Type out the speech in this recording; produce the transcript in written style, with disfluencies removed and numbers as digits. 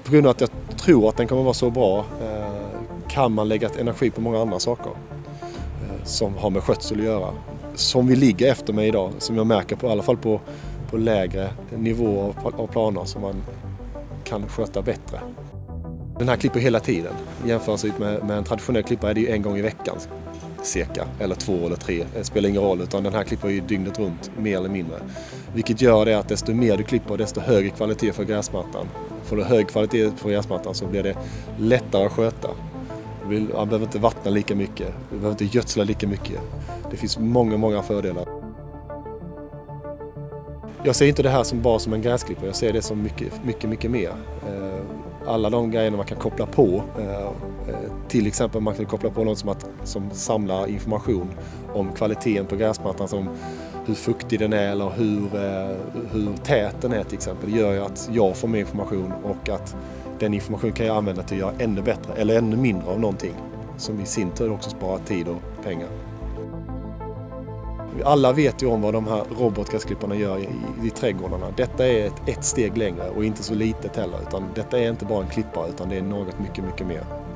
På grund av att jag tror att den kommer vara så bra kan man lägga energi på många andra saker som har med skötsel att göra. Som vi ligger efter med idag, som jag märker på i alla fall på lägre nivåer av planer som man kan sköta bättre. Den här klipper hela tiden. Jämfört med en traditionell klippa är det ju en gång i veckan cirka, eller 2 eller 3. Det spelar ingen roll, utan den här klipper ju dygnet runt, mer eller mindre. Vilket gör det att desto mer du klipper, desto högre kvalitet för gräsmattan. Får du hög kvalitet på gräsmattan så blir det lättare att sköta. Man behöver inte vattna lika mycket, du behöver inte gödsla lika mycket. Det finns många fördelar. Jag ser inte det här som bara som en gräsklipper, jag ser det som mycket mer. Alla de grejerna man kan koppla på, till exempel man kan koppla på något som samlar information om kvaliteten på gräsmattan, som hur fuktig den är eller hur tät den är till exempel. Det gör ju att jag får mer information och att den information kan jag använda till att göra ännu bättre eller ännu mindre av någonting, som i sin tur också sparar tid och pengar. Alla vet ju om vad de här robotgräsklipparna gör i trädgårdarna. Detta är ett steg längre och inte så litet heller, utan detta är inte bara en klippare utan det är något mycket mer.